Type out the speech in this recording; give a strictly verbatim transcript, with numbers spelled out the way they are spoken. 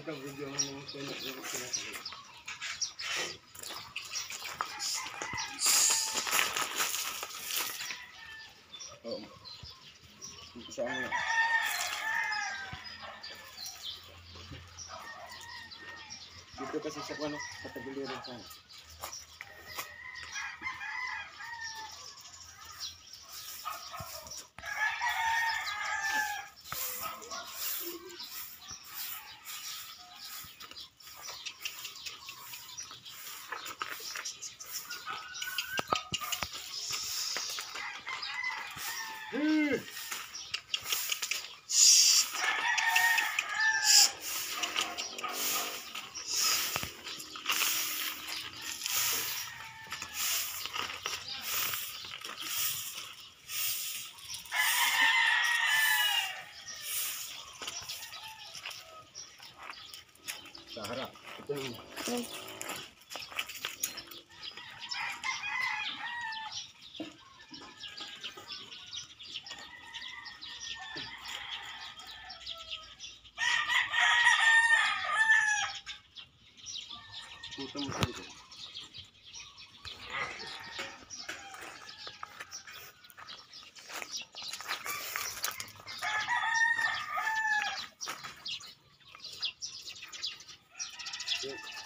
Ito, video mo nung sinasabi. Oo. Umpisa mo yan. Dito kasi sa ano, katagiliran sa Hmm. Sa harap. Ito yung... Hmm. Puto mo sa likod. Yun.